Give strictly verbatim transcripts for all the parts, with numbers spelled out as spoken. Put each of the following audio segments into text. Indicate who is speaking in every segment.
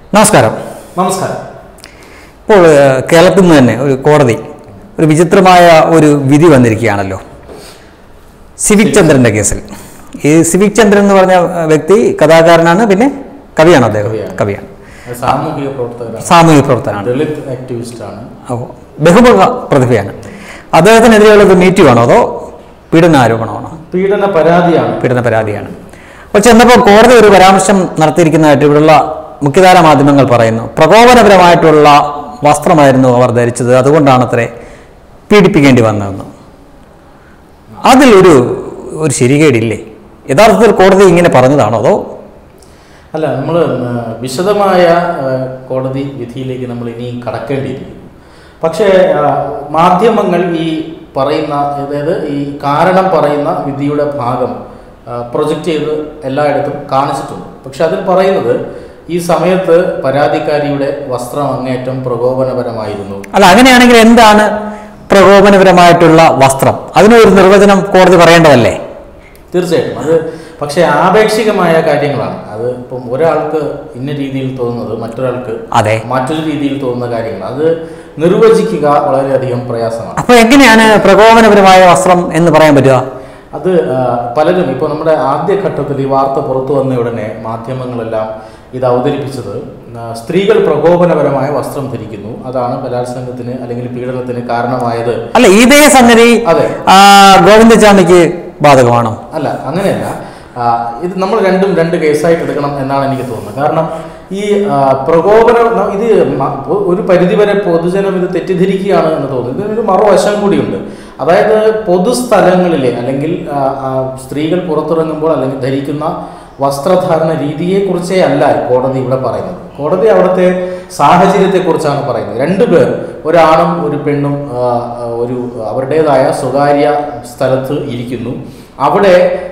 Speaker 1: നമസ്കാരം.
Speaker 2: നമസ്കാരം.
Speaker 1: ഇപ്പോൾ കേരളത്തിൽ നിന്ന് തന്നെ ഒരു കോടതി ഒരു വിചിത്രമായ ഒരു വിധി വന്നിരിക്കുകയാണല്ലോ സിവിക് ചന്ദ്രൻ്റെ കേസിൽ. ഈ സിവിക് ചന്ദ്രൻ എന്ന് പറഞ്ഞ വ്യക്തി കഥാകാരനാണ്, പിന്നെ കവിയാണ്. അദ്ദേഹം കവിയാണ്,
Speaker 2: സാമൂഹിക പ്രവർത്തകനാണ്,
Speaker 1: സാമൂഹിക പ്രവർത്തകനാണ്,
Speaker 2: ദളിത് ആക്ടിവിസ്റ്റാണ്,
Speaker 1: ബഹുമുഖ പ്രതിഭയാണ്. അദ്ദേഹത്തിനെതിരെയുള്ളത് മീറ്റു ആണോ അതോ പീഡനാരോപണമാണോ?
Speaker 2: പീഡന പരാതിയാണ്.
Speaker 1: പീഡന പരാതിയാണ്. അപ്പോൾ ചെന്നപ്പോൾ കോടതി ഒരു പരാമർശം നടത്തിയിരിക്കുന്നതായിട്ട് ഇവിടെയുള്ള മുഖ്യധാര മാധ്യമങ്ങൾ പറയുന്നു. പ്രകോപനപരമായിട്ടുള്ള വസ്ത്രമായിരുന്നു അവർ ധരിച്ചത്, അതുകൊണ്ടാണ് അത്രേ പീഡിപ്പിക്കേണ്ടി വന്നതെന്ന്. അതിലൊരു ഒരു ശരികേടില്ലേ? യഥാർത്ഥത്തിൽ കോടതി ഇങ്ങനെ പറഞ്ഞതാണോ അതോ?
Speaker 2: അല്ല, നമ്മൾ വിശദമായ കോടതി വിധിയിലേക്ക് നമ്മൾ ഇനി കടക്കേണ്ടിയിരിക്കുന്നു. പക്ഷേ മാധ്യമങ്ങൾ ഈ പറയുന്ന, അതായത് ഈ കാരണം പറയുന്ന വിധിയുടെ ഭാഗം പ്രൊജക്റ്റ് ചെയ്ത് എല്ലായിടത്തും കാണിച്ചിട്ടുണ്ട്. പക്ഷെ അതിൽ പറയുന്നത് ഈ സമയത്ത് പരാതിക്കാരിയുടെ വസ്ത്രം അങ്ങേയറ്റം പ്രകോപനപരമായിരുന്നു.
Speaker 1: അല്ല, അങ്ങനെയാണെങ്കിൽ എന്താണ് പ്രകോപനപരമായിട്ടുള്ള വസ്ത്രം? അതിനൊരു നിർവചനം കോടതി പറയേണ്ടതല്ലേ?
Speaker 2: തീർച്ചയായിട്ടും അത് പക്ഷേ ആപേക്ഷികമായ കാര്യങ്ങളാണ്. അത് ഇപ്പം ഒരാൾക്ക് ഇന്ന രീതിയിൽ തോന്നുന്നത് മറ്റൊരാൾക്ക്
Speaker 1: അതെ
Speaker 2: മറ്റൊരു രീതിയിൽ തോന്നുന്ന കാര്യങ്ങൾ അത് നിർവചിക്കുക വളരെയധികം പ്രയാസമാണ്.
Speaker 1: അപ്പൊ എങ്ങനെയാണ് പ്രകോപനപരമായ വസ്ത്രം എന്ന് പറയാൻ പറ്റുക?
Speaker 2: അത് പലരും ഇപ്പോൾ നമ്മുടെ ആദ്യഘട്ടത്തിൽ ഈ വാർത്ത പുറത്തു വന്ന ഉടനെ മാധ്യമങ്ങളെല്ലാം ഇത് അവതരിപ്പിച്ചത് സ്ത്രീകൾ പ്രകോപനപരമായ വസ്ത്രം ധരിക്കുന്നു, അതാണ് ബലാത്സംഗത്തിന് അല്ലെങ്കിൽ പീഡനത്തിന് കാരണമായത്.
Speaker 1: അല്ല, ഇതേ സംഗതി
Speaker 2: അതെ
Speaker 1: ഗോവിന്ദചാമിക്ക് ബാധകമാണോ?
Speaker 2: അല്ല, അങ്ങനെയല്ല. ഇത് നമ്മൾ രണ്ടും രണ്ട് കേസായിട്ട് എടുക്കണം എന്നാണ് എനിക്ക് തോന്നുന്നത്. കാരണം ഈ പ്രകോപനം ഇത് ഒരു പരിധിവരെ പൊതുജനം ഇത് തെറ്റിദ്ധരിക്കുകയാണ് എന്ന് തോന്നുന്നു. ഇതിനൊരു മറുവശം കൂടിയുണ്ട്. അതായത് പൊതുസ്ഥലങ്ങളിലെ അല്ലെങ്കിൽ സ്ത്രീകൾ പുറത്തിറങ്ങുമ്പോൾ അല്ലെങ്കിൽ ധരിക്കുന്ന വസ്ത്രധാരണ രീതിയെക്കുറിച്ചേ അല്ല കോടതി ഇവിടെ പറയുന്നത്. കോടതി അവിടുത്തെ സാഹചര്യത്തെക്കുറിച്ചാണ് പറയുന്നത്. രണ്ടുപേർ, ഒരാണും ഒരു പെണ്ണും ഒരു അവരുടേതായ സ്വകാര്യ സ്ഥലത്ത് ഇരിക്കുന്നു. അവിടെ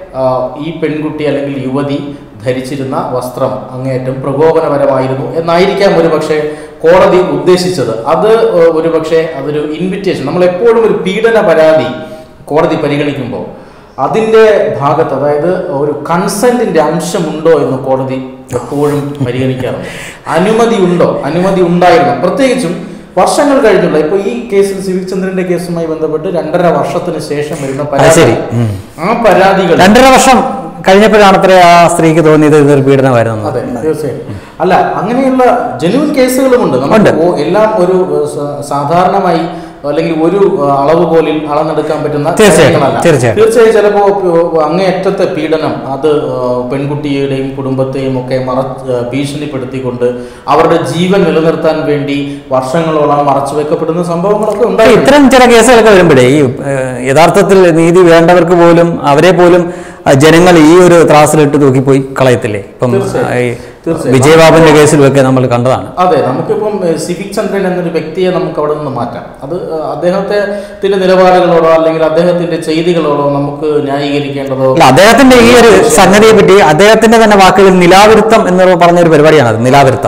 Speaker 2: ഈ പെൺകുട്ടി അല്ലെങ്കിൽ യുവതി ധരിച്ചിരുന്ന വസ്ത്രം അങ്ങേയറ്റം പ്രകോപനപരമായിരുന്നു എന്നായിരിക്കാം ഒരുപക്ഷെ കോടതി ഉദ്ദേശിച്ചത്. അത് ഒരുപക്ഷെ അതൊരു ഇൻവിറ്റേഷൻ. നമ്മളെപ്പോഴും ഒരു പീഡന പരാതി കോടതി പരിഗണിക്കുമ്പോൾ അതിൻ്റെ ഭാഗത്ത്, അതായത് ഒരു കൺസെന്റിന്റെ അംശമുണ്ടോ എന്ന് കോടതി എപ്പോഴും പരിഗണിക്കാറുണ്ട്. അനുമതി ഉണ്ടോ, അനുമതി ഉണ്ടായിരുന്നു. പ്രത്യേകിച്ചും വർഷങ്ങൾ കഴിഞ്ഞുള്ള, ഇപ്പൊ ഈ കേസിൽ സിവിക് ചന്ദ്രന്റെ കേസുമായി ബന്ധപ്പെട്ട് രണ്ടര വർഷത്തിന് ശേഷം വരുന്ന പരാതി, ആ പരാതികൾ
Speaker 1: രണ്ടര വർഷം കഴിഞ്ഞപ്പോഴാണ് അത്ര ആ സ്ത്രീക്ക് തോന്നിയത് ഇതൊരു പീഡനമായിരുന്നു.
Speaker 2: അതെ, തീർച്ചയായും. അല്ല, അങ്ങനെയുള്ള ജെന്യുവൻ കേസുകളുമുണ്ട്. നമുക്ക് എല്ലാം ഒരു സാധാരണമായി അല്ലെങ്കിൽ ഒരു അളവ് പോലിൽ അളന്നെടുക്കാൻ പറ്റുന്ന കാര്യങ്ങളല്ല. തീർച്ചയായും ചിലപ്പോൾ അങ്ങേയറ്റത്തെ പീഡനം അത് പെൺകുട്ടിയുടെയും കുടുംബത്തെയും ഒക്കെ മറ ഭീഷണിപ്പെടുത്തിക്കൊണ്ട് അവരുടെ ജീവൻ നിലനിർത്താൻ വേണ്ടി വർഷങ്ങളോളം മറച്ചു വെക്കപ്പെടുന്ന സംഭവങ്ങളൊക്കെ ഉണ്ടായി.
Speaker 1: ഇത്തരം ചില കേസുകളൊക്കെ വരുമ്പോഴേ ഈ യഥാർത്ഥത്തിൽ നീതി വേണ്ടവർക്ക് പോലും അവരെ പോലും ജനങ്ങൾ ഈ ഒരു ത്രാസിലിട്ട് തൂക്കിപ്പോയി കളയത്തില്ലേ? ഇപ്പം വിജയബാബുവിന്റെ കേസിലൊക്കെ നമ്മൾ കണ്ടതാണ്.
Speaker 2: അതെ, നമുക്കിപ്പം സിവിക് ചന്ദ്രൻ എന്നൊരു വ്യക്തിയെ നമുക്ക് അവിടെ നിന്ന് മാറ്റാം. അത് അദ്ദേഹത്തിന്റെ നിലപാടുകളോടോ അല്ലെങ്കിൽ അദ്ദേഹത്തിന്റെ ചെയ്തികളോടോ നമുക്ക് ന്യായീകരിക്കേണ്ടതോ
Speaker 1: അല്ല. അദ്ദേഹത്തിന്റെ ഈ ഒരു സംഗതിയെ പറ്റി അദ്ദേഹത്തിന്റെ തന്നെ വാക്കുകളിൽ നിലാവിരുത്തം എന്ന് പറഞ്ഞൊരു പരിപാടിയാണ് അത്. നിലാവിരുത്തം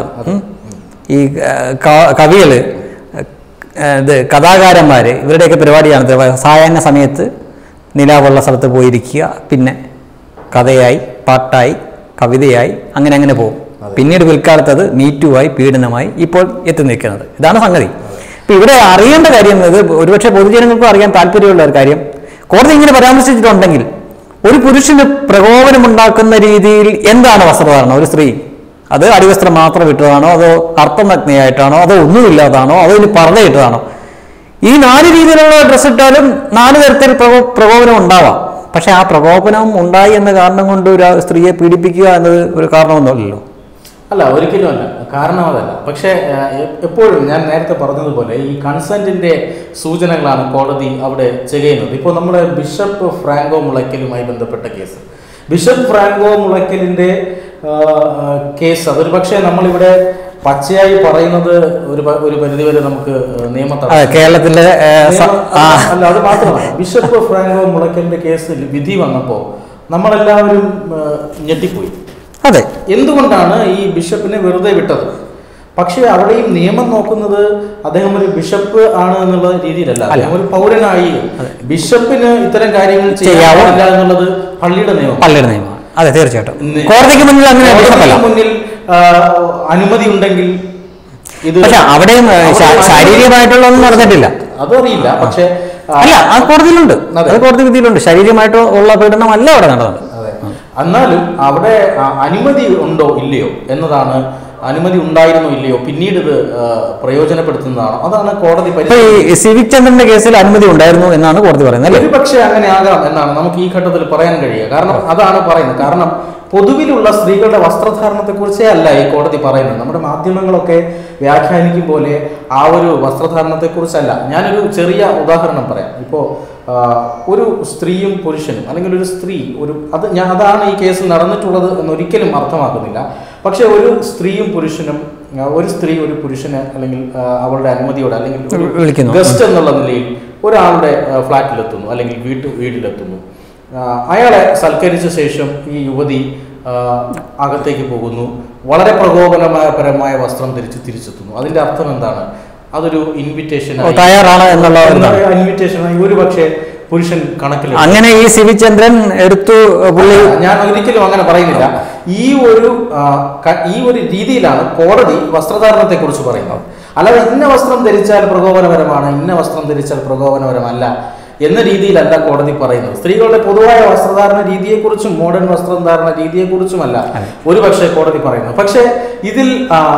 Speaker 1: ഈ കവികള്, ഇത് കഥാകാരന്മാര്, ഇവരുടെയൊക്കെ പരിപാടിയാണ്. സായാഹ്ന സമയത്ത് നിലാവുള്ള സ്ഥലത്ത് പോയിരിക്കുക, പിന്നെ കഥയായി, പാട്ടായി, കവിതയായി, അങ്ങനെ അങ്ങനെ പോകും. പിന്നീട് പിൽക്കാലത്ത് അത് മീറ്റുമായി, പീഡനമായി ഇപ്പോൾ എത്തി നിൽക്കുന്നത്. ഇതാണ് സംഗതി. ഇപ്പം ഇവിടെ അറിയേണ്ട കാര്യം, ഇത് ഒരുപക്ഷെ പൊതുജനങ്ങൾക്കും അറിയാൻ താല്പര്യമുള്ള ഒരു കാര്യം, കോടതി ഇങ്ങനെ പരാമർശിച്ചിട്ടുണ്ടെങ്കിൽ ഒരു പുരുഷന് പ്രകോപനമുണ്ടാക്കുന്ന രീതിയിൽ എന്താണ് വസ്ത്രധാരണം? ഒരു സ്ത്രീ അത് അടിവസ്ത്രം മാത്രം ഇട്ടതാണോ അതോ അർത്ഥനഗ്നയായിട്ടാണോ അതോ ഒന്നുമില്ലാതാണോ അതോ ഇനി പർദ്ദയിട്ടതാണോ? ഈ നാല് രീതിയിലുള്ള ഡ്രസ്സ് ഇട്ടാലും നാല് തരത്തിൽ പ്രകോ പ്രകോപനം ഉണ്ടാവാം. പക്ഷെ ആ പ്രകോപനം ഉണ്ടായി എന്ന കാരണം കൊണ്ട് ഒരു സ്ത്രീയെ പീഡിപ്പിക്കുക എന്നത് ഒരു കാരണമൊന്നുമല്ലല്ലോ.
Speaker 2: അല്ല, ഒരിക്കലും അല്ല, കാരണം അതല്ല. പക്ഷേ എപ്പോഴും ഞാൻ നേരത്തെ പറഞ്ഞതുപോലെ ഈ കൺസെന്റിന്റെ സൂചനകളാണ് കോടതി അവിടെ ചെയ്യുന്നത്. ഇപ്പോൾ നമ്മുടെ ബിഷപ്പ് ഫ്രാങ്കോ മുളയ്ക്കലുമായി ബന്ധപ്പെട്ട കേസ്, ബിഷപ്പ് ഫ്രാങ്കോ മുളയ്ക്കലിന്റെ കേസ് അതൊരു പക്ഷേ നമ്മളിവിടെ പച്ചയായി പറയുന്നത് ഒരു ഒരു പരിധിവരെ നമുക്ക് നിയമത്തെ
Speaker 1: കേരളത്തിലെ
Speaker 2: അല്ല, അത് മാത്രമല്ല, ബിഷപ്പ് ഫ്രാങ്കോ മുളയ്ക്കലിന്റെ കേസിൽ വിധി വന്നപ്പോൾ നമ്മളെല്ലാവരും ഞെട്ടിപ്പോയി.
Speaker 1: അതെ,
Speaker 2: എന്തുകൊണ്ടാണ് ഈ ബിഷപ്പിനെ വെറുതെ വിട്ടത്? പക്ഷേ അവിടെയും നിയമം നോക്കുന്നത് അദ്ദേഹം ഒരു ബിഷപ്പ് ആണ് എന്നുള്ള രീതിയിലല്ല, അദ്ദേഹം ഒരു പൗരനായി. ബിഷപ്പിന് ഇത്തരം കാര്യങ്ങൾ ചെയ്യാവില്ല എന്നുള്ളത് പള്ളിയുടെ നിയമം.
Speaker 1: പള്ളിയുടെ നിയമം. അതെ, തീർച്ചയായിട്ടും. കോടതിക്ക് മുന്നിൽ അങ്ങനെ
Speaker 2: മുന്നിൽ അനുമതി ഉണ്ടെങ്കിൽ ഇത്
Speaker 1: പക്ഷെ അവിടെയും ശാരീരികമായിട്ടുള്ളതൊന്നും നടന്നിട്ടില്ല,
Speaker 2: അതറിയില്ല. പക്ഷെ
Speaker 1: അല്ല, ആ കോടതിയിലുണ്ട്, അത് കോടതി വിധിയിലുണ്ട്. ശാരീരികമായിട്ട് ഉള്ള പീഡനം അല്ല അവിടെ നടന്നത്.
Speaker 2: എന്നാലും അവിടെ അനുമതി ഉണ്ടോ ഇല്ലയോ എന്നതാണ്, അനുമതി ഉണ്ടായിരുന്നോ ഇല്ലയോ, പിന്നീട് ഇത് പ്രയോജനപ്പെടുത്തുന്നതാണോ, അതാണ് കോടതി.
Speaker 1: സിവിക് ചന്ദ്രന്റെ കേസിൽ അനുമതി ഉണ്ടായിരുന്നു എന്നാണ് കോടതി പറയുന്നത്.
Speaker 2: ഒരു പക്ഷേ അങ്ങനെ ആകാം എന്നാണ് നമുക്ക് ഈ ഘട്ടത്തിൽ പറയാൻ കഴിയുക. കാരണം അതാണ് പറയുന്നത്. കാരണം പൊതുവിലുള്ള സ്ത്രീകളുടെ വസ്ത്രധാരണത്തെ കുറിച്ചേ അല്ല ഈ കോടതി പറയുന്നത്. നമ്മുടെ മാധ്യമങ്ങളൊക്കെ വ്യാഖ്യാനിക്കും പോലെ ആ ഒരു വസ്ത്രധാരണത്തെ കുറിച്ചല്ല. ഞാനൊരു ചെറിയ ഉദാഹരണം പറയാം. ഇപ്പോൾ ഒരു സ്ത്രീയും പുരുഷനും, അല്ലെങ്കിൽ ഒരു സ്ത്രീ ഒരു അത് ഞാൻ അതാണ് ഈ കേസിൽ നടന്നിട്ടുള്ളത് എന്നൊരിക്കലും അർത്ഥമാക്കുന്നില്ല. പക്ഷെ ഒരു സ്ത്രീയും പുരുഷനും, ഒരു സ്ത്രീ ഒരു പുരുഷന് അല്ലെങ്കിൽ അവളുടെ അനുമതിയോടെ അല്ലെങ്കിൽ ഗസ്റ്റ് എന്നുള്ള നിലയിൽ ഒരാളുടെ ഫ്ലാറ്റിലെത്തുന്നു അല്ലെങ്കിൽ വീട്ടു വീട്ടിലെത്തുന്നു. അയാളെ സൽക്കരിച്ച ശേഷം ഈ യുവതി അകത്തേക്ക് പോകുന്നു. വളരെ പ്രകോപനമായ പരമായ വസ്ത്രം ധരിച്ച് തിരിച്ചെത്തുന്നു. അതിന്റെ അർത്ഥം എന്താണ്? അതൊരു ഇൻവിറ്റേഷൻ
Speaker 1: തയ്യാറാണ് എന്നുള്ള
Speaker 2: ഇൻവിറ്റേഷനായി ഒരു പക്ഷേ പുരുഷൻ കണക്കിൽ.
Speaker 1: അങ്ങനെ ഈ സിവിക് ചന്ദ്രൻ എടുത്തു.
Speaker 2: ഞാൻ ഒരിക്കലും അങ്ങനെ പറയുന്നില്ല. ഈ ഒരു ഈ ഒരു രീതിയിലാണ് കോടതി വസ്ത്രധാരണത്തെ കുറിച്ച് പറയുന്നത്. അല്ലാതെ ഇന്ന വസ്ത്രം ധരിച്ചാൽ പ്രകോപനപരമാണ്, ഇന്ന വസ്ത്രം ധരിച്ചാൽ പ്രകോപനപരമല്ല എന്ന രീതിയിലല്ല കോടതി പറയുന്നത്. സ്ത്രീകളുടെ പൊതുവായ വസ്ത്രധാരണ രീതിയെക്കുറിച്ചും മോഡേൺ വസ്ത്രധാരണ രീതിയെക്കുറിച്ചുമല്ല ഒരു പക്ഷേ കോടതി പറയുന്നത്. പക്ഷേ ഇതിൽ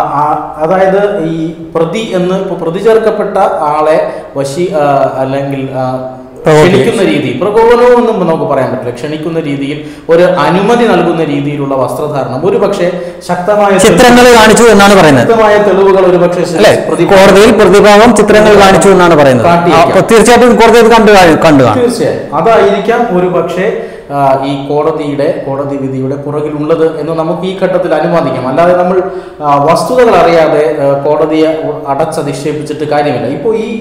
Speaker 2: അതായത് ഈ പ്രതി എന്ന് പ്രതി ചേർക്കപ്പെട്ട ആളെ വശി അല്ലെങ്കിൽ ക്ഷണിക്കുന്ന രീതി, പ്രകോപനവും ഒന്നും നമുക്ക് പറയാൻ പറ്റില്ല, ക്ഷണിക്കുന്ന രീതിയിൽ ഒരു അനുമതി നൽകുന്ന രീതിയിലുള്ള വസ്ത്രധാരണം ഒരു പക്ഷേ ശക്തമായ
Speaker 1: ചിത്രങ്ങൾ കാണിച്ചു എന്നാണ് പറയുന്നത്.
Speaker 2: ശക്തമായ തെളിവുകൾ ഒരു പക്ഷേ
Speaker 1: കോടതിയിൽ പ്രതിഭാവം ചിത്രങ്ങൾ കാണിച്ചു എന്നാണ് പറയുന്നത്. തീർച്ചയായിട്ടും കോടതി കണ്ടു കണ്ടു
Speaker 2: തീർച്ചയായും അതായിരിക്കാം ഒരു പക്ഷേ ഈ കോടതിയുടെ കോടതി വിധിയുടെ പുറകിലുള്ളത് എന്ന് നമുക്ക് ഈ ഘട്ടത്തിൽ അനുമാനിക്കാം. അല്ലാതെ നമ്മൾ വസ്തുതകൾ അറിയാതെ കോടതിയെ അടച്ചധിക്ഷേപിച്ചിട്ട് കാര്യമില്ല. ഇപ്പോൾ ഈ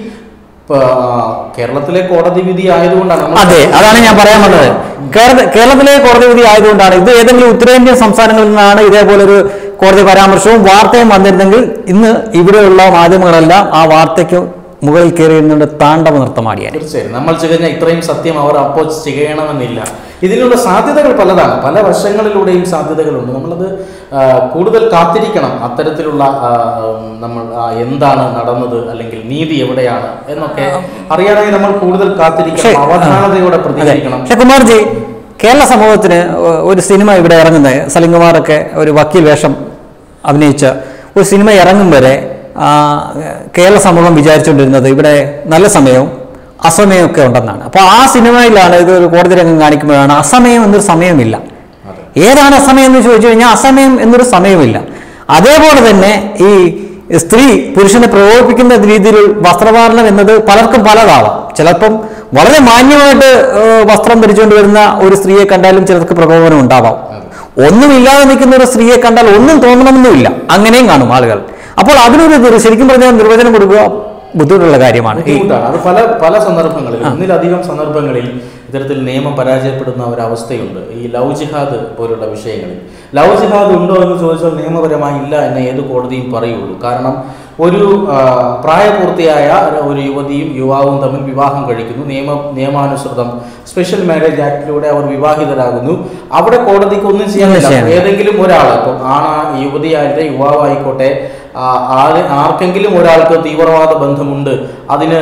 Speaker 2: കേരളത്തിലെ കോടതി വിധി ആയതുകൊണ്ടാണ്.
Speaker 1: അതെ, അതാണ് ഞാൻ പറയാൻ വന്നത്. കേരളത്തിലെ കോടതി വിധി ആയതുകൊണ്ടാണ്. ഇത് ഏതെങ്കിലും ഉത്തരേന്ത്യൻ സംസ്ഥാനങ്ങളിൽ നിന്നാണ് ഇതേപോലെ ഒരു കോടതി പരാമർശവും വാർത്തയും വന്നിരുന്നെങ്കിൽ ഇന്ന് ഇവിടെയുള്ള മാധ്യമങ്ങളെല്ലാം ആ വാർത്തയ്ക്ക് മുകളിൽ കയറിയിരുന്നുകൊണ്ട് താണ്ഡവ നൃത്തമാടിയാണ്.
Speaker 2: തീർച്ചയായും നമ്മൾ ചികഞ്ഞ ഇത്രയും സത്യം അവർ അപ്പോൾ ചെയ്യണമെന്നില്ല. ഇതിനുള്ള സാധ്യതകൾ പലതാണ്, പല വശങ്ങളിലൂടെയും സാധ്യതകളുണ്ട്. നമ്മളത് കൂടുതൽ കാത്തിരിക്കണം. അത്തരത്തിലുള്ള നമ്മൾ എന്താണ് നടന്നത് അല്ലെങ്കിൽ നീതി എവിടെയാണ് എന്നൊക്കെ അറിയാനായി നമ്മൾ കൂടുതൽ കാത്തിരിക്കണം, അവധാനതയോടെ പ്രതികരിക്കണം.
Speaker 1: പക്ഷേ കുമാർജി, കേരള സമൂഹത്തിന് ഒരു സിനിമ ഇവിടെ ഇറങ്ങുന്നത്, സലിംകുമാറൊക്കെ ഒരു വക്കീൽ വേഷം അഭിനയിച്ച ഒരു സിനിമ ഇറങ്ങും വരെ കേരള സമൂഹം വിചാരിച്ചുകൊണ്ടിരുന്നത് ഇവിടെ നല്ല സമയവും അസമയമൊക്കെ ഉണ്ടെന്നാണ്. അപ്പോൾ ആ സിനിമയിലാണ് ഇത് ഒരു കോടതി രംഗം കാണിക്കുമ്പോഴാണ് അസമയം എന്നൊരു സമയമില്ല. ഏതാണ് അസമയം എന്ന് ചോദിച്ചു കഴിഞ്ഞാൽ അസമയം എന്നൊരു സമയമില്ല. അതേപോലെ തന്നെ ഈ സ്ത്രീ പുരുഷനെ പ്രകോപിപ്പിക്കുന്ന രീതിയിൽ വസ്ത്രധാരണം എന്നത് പലർക്കും പലതാവാം. ചിലപ്പം വളരെ മാന്യമായിട്ട് വസ്ത്രം ധരിച്ചുകൊണ്ട് വരുന്ന ഒരു സ്ത്രീയെ കണ്ടാലും ചിലർക്ക് പ്രകോപനം ഉണ്ടാവാം. ഒന്നുമില്ലാതെ നിൽക്കുന്ന ഒരു സ്ത്രീയെ കണ്ടാൽ ഒന്നും തോന്നണമെന്നുമില്ല, അങ്ങനെയും കാണും ആളുകൾ. അപ്പോൾ അതിനൊരു ശരിക്കും പറഞ്ഞാൽ നിർവചനം കൊടുക്കുക ബുദ്ധിമുട്ടുള്ള കാര്യമാണ്.
Speaker 2: അത് പല പല സന്ദർഭങ്ങളിൽ, ഒന്നിലധികം സന്ദർഭങ്ങളിൽ ഇത്തരത്തിൽ നിയമം പരാജയപ്പെടുന്ന ഒരവസ്ഥയുണ്ട്. ഈ ലവ് ജിഹാദ് പോലുള്ള വിഷയങ്ങളിൽ ലവ് ജിഹാദ് ഉണ്ടോ എന്ന് ചോദിച്ചാൽ നിയമപരമായി ഇല്ല എന്ന് ഏത് കോടതിയും പറയുള്ളൂ. കാരണം ഒരു പ്രായപൂർത്തിയായ ഒരു യുവതിയും യുവാവും തമ്മിൽ വിവാഹം കഴിക്കുന്നു, നിയമ നിയമാനുസൃതം സ്പെഷ്യൽ മാരേജ് ആക്ടിലൂടെ അവർ വിവാഹിതരാകുന്നു. അവിടെ കോടതിക്ക് ഒന്നും ചെയ്യാനില്ല. ഏതെങ്കിലും ഒരാൾ, ഇപ്പം ആണാ യുവതിയായിട്ട് യുവാവായിക്കോട്ടെ, ആർക്കെങ്കിലും ഒരാൾക്ക് തീവ്രവാദ ബന്ധമുണ്ട്, അതിന്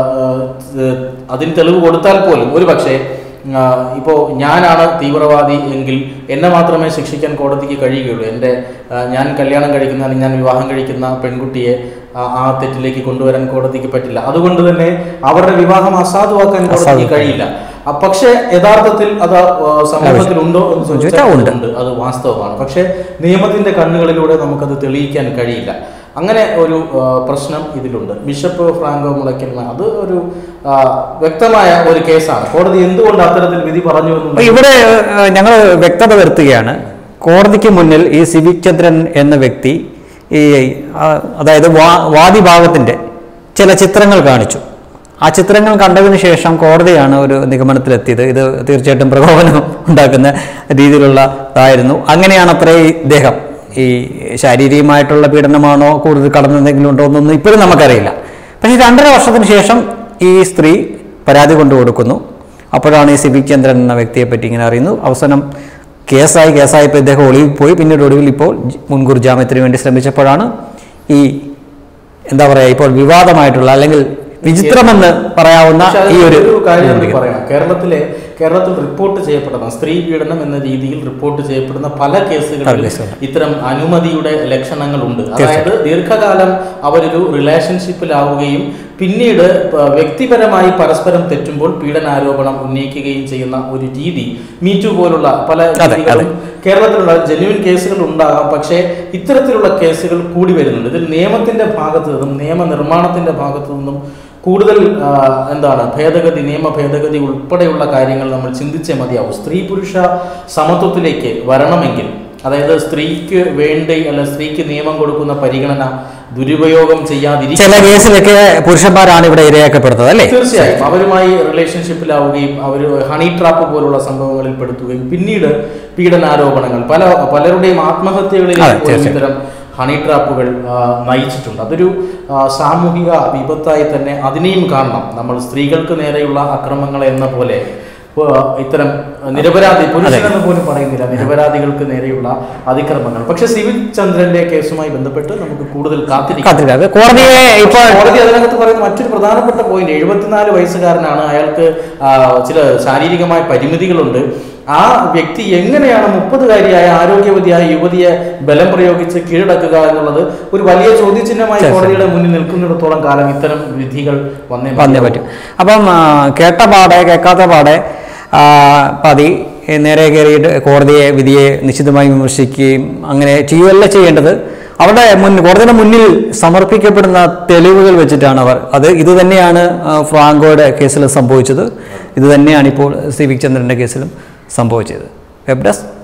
Speaker 2: അതിന് തെളിവ് കൊടുത്താൽ പോലും ഒരു പക്ഷേ ഇപ്പോൾ ഞാനാണ് തീവ്രവാദി എങ്കിൽ എന്നെ മാത്രമേ ശിക്ഷിക്കാൻ കോടതിക്ക് കഴിയുകയുള്ളൂ. എൻ്റെ ഞാൻ കല്യാണം കഴിക്കുന്ന അല്ലെങ്കിൽ ഞാൻ വിവാഹം കഴിക്കുന്ന പെൺകുട്ടിയെ ആ തെറ്റിലേക്ക് കൊണ്ടുവരാൻ കോടതിക്ക് പറ്റില്ല. അതുകൊണ്ട് തന്നെ അവരുടെ വിവാഹം അസാധുവാക്കാൻ കോടതിക്ക് കഴിയില്ല. പക്ഷേ യഥാർത്ഥത്തിൽ അത് സമൂഹത്തിൽ ഉണ്ടോ എന്ന് ചോദിച്ചാൽ ഉണ്ട്, അത് വാസ്തവമാണ്. പക്ഷേ നിയമത്തിന്റെ കണ്ണുകളിലൂടെ നമുക്കത് തെളിയിക്കാൻ കഴിയില്ല. അങ്ങനെ ഒരു പ്രശ്നം ഇതിലുണ്ട്. ബിഷപ്പ് ഫ്രാങ്കോ മുളയ്ക്കൽ അത് ഒരു വ്യക്തമായ ഒരു കേസാണ്. കോടതി എന്തുകൊണ്ട് അത്തരത്തിൽ വിധി പറഞ്ഞു എന്ന്
Speaker 1: ഇവിടെ ഞങ്ങൾ വ്യക്തത വരുത്തുകയാണ്. കോടതിക്ക് മുന്നിൽ ഈ സിവിക് ചന്ദ്രൻ എന്ന വ്യക്തി ഈ അതായത് വാദി ഭാഗത്തിന്റെ ചില ചിത്രങ്ങൾ കാണിച്ചു. ആ ചിത്രങ്ങൾ കണ്ടതിന് ശേഷം കോടതിയാണ് ഒരു നിഗമനത്തിലെത്തിയത്. ഇത് തീർച്ചയായിട്ടും പ്രകോപനം ഉണ്ടാക്കുന്ന രീതിയിലുള്ള ഇതായിരുന്നു. അങ്ങനെയാണ് അത്രേ ഇദ്ദേഹം ഈ ശാരീരികമായിട്ടുള്ള പീഡനമാണോ കൂടുതൽ കടന്നെന്തെങ്കിലും ഉണ്ടോ എന്നൊന്നും ഇപ്പോഴും നമുക്കറിയില്ല. പക്ഷേ രണ്ടര വർഷത്തിന് ശേഷം ഈ സ്ത്രീ പരാതി കൊണ്ടു കൊടുക്കുന്നു. അപ്പോഴാണ് ഈ സിവിക് ചന്ദ്രൻ എന്ന വ്യക്തിയെ പറ്റി ഇങ്ങനെ അറിയുന്നു. അവസാനം കേസായി കേസായപ്പോൾ ഇദ്ദേഹം ഒളിവിൽ പോയി. പിന്നീട് ഒടുവിൽ ഇപ്പോൾ മുൻകൂർ ജാമ്യത്തിന് വേണ്ടി ശ്രമിച്ചപ്പോഴാണ് ഈ എന്താ പറയുക ഇപ്പോൾ വിവാദമായിട്ടുള്ള അല്ലെങ്കിൽ വിചിത്രമെന്ന് പറയാവുന്ന ഈ ഒരു
Speaker 2: കാര്യം പറയാം. കേരളത്തിലെ കേരളത്തിൽ റിപ്പോർട്ട് ചെയ്യപ്പെടുന്ന സ്ത്രീ പീഡനം എന്ന രീതിയിൽ റിപ്പോർട്ട് ചെയ്യപ്പെടുന്ന പല കേസുകളിലും ഇത്തരം അനുമതിയുടെ ലക്ഷണങ്ങളുണ്ട്. അതായത് ദീർഘകാലം അവരൊരു റിലേഷൻഷിപ്പിലാവുകയും പിന്നീട് വ്യക്തിപരമായി പരസ്പരം തെറ്റുമ്പോൾ പീഡനാരോപണം ഉന്നയിക്കുകയും ചെയ്യുന്ന ഒരു രീതി മീറ്റു പോലുള്ള പല രീതികളും കേരളത്തിലുള്ള ജെന്യുവിൻ കേസുകൾ ഉണ്ടാകാം. പക്ഷേ ഇത്തരത്തിലുള്ള കേസുകൾ കൂടി വരുന്നുണ്ട്. ഇതിൽ നിയമത്തിന്റെ ഭാഗത്തു നിന്നും നിയമനിർമ്മാണത്തിന്റെ ഭാഗത്തു നിന്നും കൂടുതൽ എന്താണ് ഭേദഗതി നിയമ ഭേദഗതി ഉൾപ്പെടെയുള്ള കാര്യങ്ങൾ നമ്മൾ ചിന്തിച്ചേ മതിയാവും. സ്ത്രീ പുരുഷ സമത്വത്തിലേക്ക് വരണമെങ്കിൽ, അതായത് സ്ത്രീക്ക് വേണ്ടി അല്ല സ്ത്രീക്ക് നിയമം കൊടുക്കുന്ന പരിഗണന ദുരുപയോഗം ചെയ്യാതിരിക്കും.
Speaker 1: ചില കേസിലൊക്കെ പുരുഷന്മാരാണ് ഇവിടെ ഇരയാക്കപ്പെടുന്നത് അല്ലേ?
Speaker 2: തീർച്ചയായും അവരുമായി റിലേഷൻഷിപ്പിലാവുകയും അവർ ഹണി ട്രാപ്പ് പോലുള്ള സംഭവങ്ങളിൽ പെടുത്തുകയും പിന്നീട് പീഡനാരോപണങ്ങൾ പല പലരുടെയും ആത്മഹത്യകളിലേക്ക് ഇത്തരം ഹണി ട്രാപ്പുകൾ നയിച്ചിട്ടുണ്ട്. അതൊരു സാമൂഹിക വിപത്തായി തന്നെ അതിനെയും കാണണം. നമ്മൾ സ്ത്രീകൾക്ക് നേരെയുള്ള അക്രമങ്ങൾ എന്ന പോലെ ഇത്തരം നിരപരാധി പുരുഷനെന്ന് പോലും പറയുന്നില്ല നിരപരാധികൾക്ക് നേരെയുള്ള അതിക്രമങ്ങൾ. പക്ഷെ സിവിൽ ചന്ദ്രന്റെ കേസുമായി ബന്ധപ്പെട്ട് നമുക്ക് കൂടുതൽ കാത്തിരിക്കാം.
Speaker 1: കോടതിയെ ഇപ്പോൾ
Speaker 2: കോടതി അതിനകത്ത് പറയുന്ന മറ്റൊരു പ്രധാനപ്പെട്ട പോയിന്റ്, എഴുപത്തിനാല് വയസ്സുകാരനാണ്, അയാൾക്ക് ചില ശാരീരികമായ പരിമിതികളുണ്ട്. ആ വ്യക്തി എങ്ങനെയാണ് മുപ്പതുകാരിയായ ആരോഗ്യവതിയായ യുവതിയെ ബലം പ്രയോഗിച്ച് കീഴടക്കുക എന്നുള്ളത് ഒരു വലിയ ചോദ്യചിഹ്നമായി കോടതിയുടെ മുന്നിൽ നിൽക്കുന്നിടത്തോളം കാലം ഇത്തരം വിധികൾ വന്നേ വന്നേ പറ്റും.
Speaker 1: അപ്പം കേട്ട പാടെ കേൾക്കാത്ത പാടെ പതി നേരെ കയറിയിട്ട് കോടതിയെ വിധിയെ നിശ്ചിതമായി വിമർശിക്കുകയും അങ്ങനെ ചെയ്യുകയല്ല ചെയ്യേണ്ടത്. അവരുടെ മുൻ കോടതിയുടെ മുന്നിൽ സമർപ്പിക്കപ്പെടുന്ന തെളിവുകൾ വെച്ചിട്ടാണ് അവർ അത് ഇത് തന്നെയാണ് ഫ്രാങ്കോയുടെ കേസിൽ സംഭവിച്ചത്, ഇത് തന്നെയാണ് ഇപ്പോൾ സിവിക് ചന്ദ്രൻ്റെ കേസിലും സംഭവിച്ചത്. Web desk